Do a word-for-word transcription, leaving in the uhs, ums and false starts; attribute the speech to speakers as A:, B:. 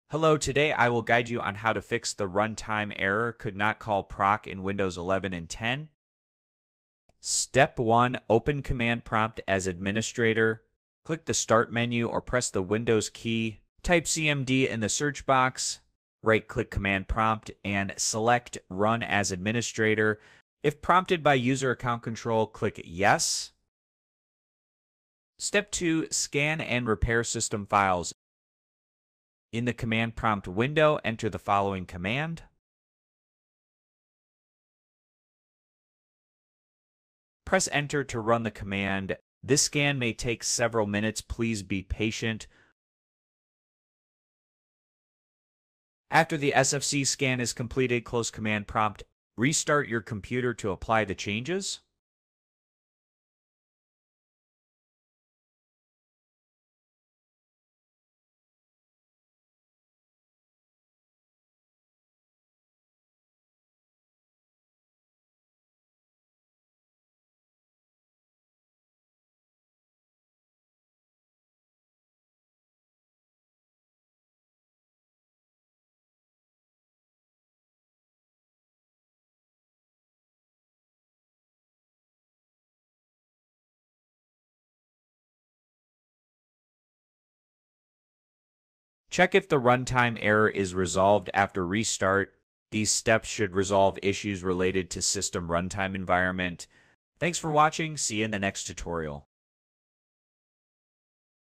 A: Hello, today I will guide you on how to fix the runtime error could not call proc in Windows eleven and ten. Step one, open Command Prompt as administrator. Click the Start menu or press the Windows key. Type C M D in the search box. Right-click Command Prompt and select Run as administrator. If prompted by user account control, click Yes. Step two, scan and repair system files. In the command prompt window, enter the following command. Press enter to run the command. This scan may take several minutes. Please be patient. After the S F C scan is completed, close command prompt. Restart your computer to apply the changes. Check if the runtime error is resolved after restart. These steps should resolve issues related to system runtime environment. Thanks for watching. See you in the next tutorial.